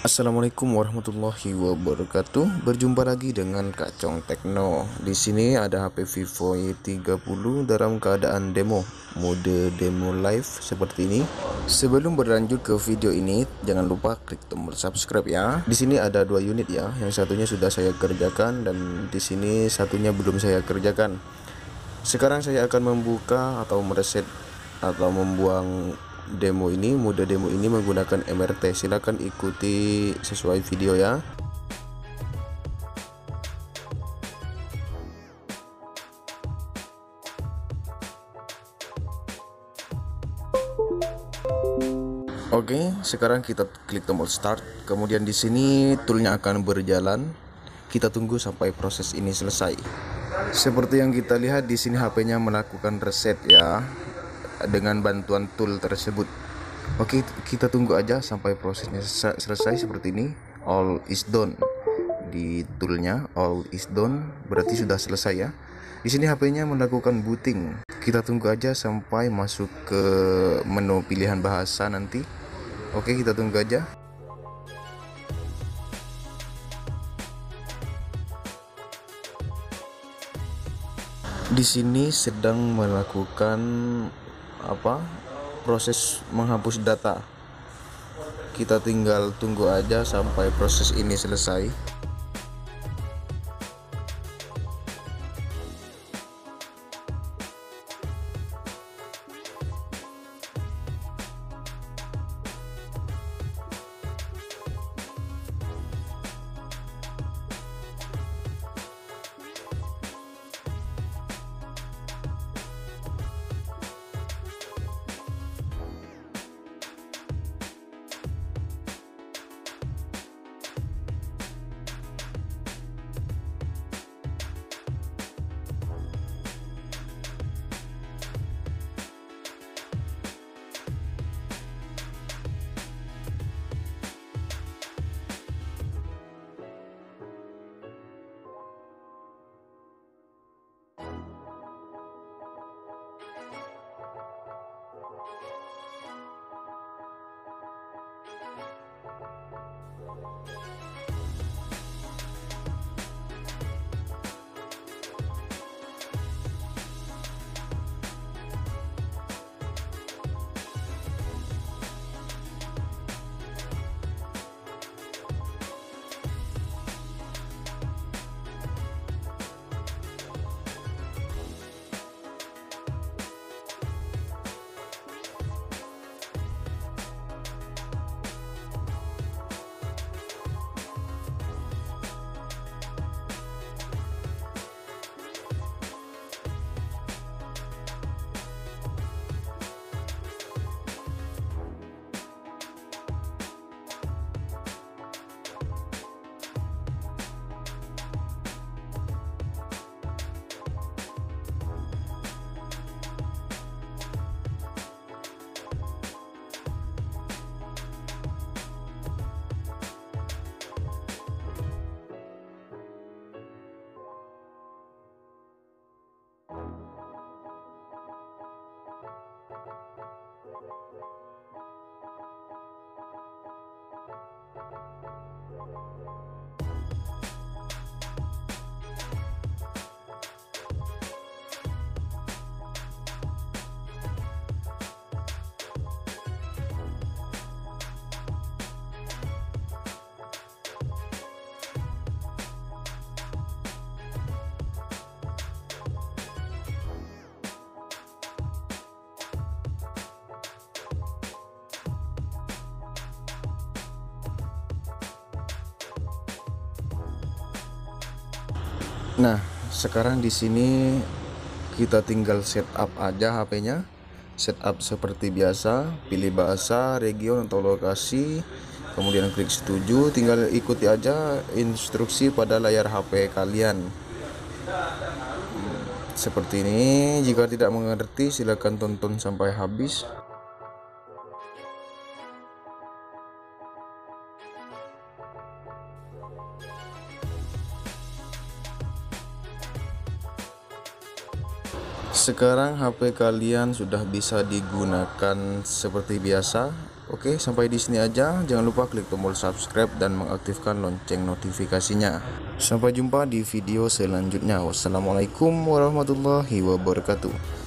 Assalamualaikum warahmatullahi wabarakatuh. Berjumpa lagi dengan Kak Cong Tekno. Di sini ada HP Vivo Y30 dalam keadaan demo, mode demo live seperti ini. Sebelum berlanjut ke video ini, jangan lupa klik tombol subscribe ya. Di sini ada dua unit ya. Yang satunya sudah saya kerjakan dan di sini satunya belum saya kerjakan. Sekarang saya akan membuka atau mereset atau membuang mode demo ini menggunakan MRT. Silakan ikuti sesuai video ya. Oke, sekarang kita klik tombol start. Kemudian di sini toolnya akan berjalan. Kita tunggu sampai proses ini selesai. Seperti yang kita lihat di sini HP-nya melakukan reset ya, dengan bantuan tool tersebut. Oke, kita tunggu aja sampai prosesnya selesai seperti ini. All is done. Di toolnya all is done berarti sudah selesai ya. Di sini HP-nya melakukan booting. Kita tunggu aja sampai masuk ke menu pilihan bahasa nanti. Oke, kita tunggu aja. Di sini sedang melakukan proses menghapus data. Kita tinggal tunggu aja sampai proses ini selesai. Nah, sekarang di sini kita tinggal setup aja HP-nya. Setup seperti biasa, pilih bahasa, region atau lokasi, kemudian klik setuju, tinggal ikuti aja instruksi pada layar HP kalian. Seperti ini. Jika tidak mengerti, silakan tonton sampai habis. Sekarang HP kalian sudah bisa digunakan seperti biasa. Oke, sampai di sini aja. Jangan lupa klik tombol subscribe dan mengaktifkan lonceng notifikasinya. Sampai jumpa di video selanjutnya. Wassalamualaikum warahmatullahi wabarakatuh.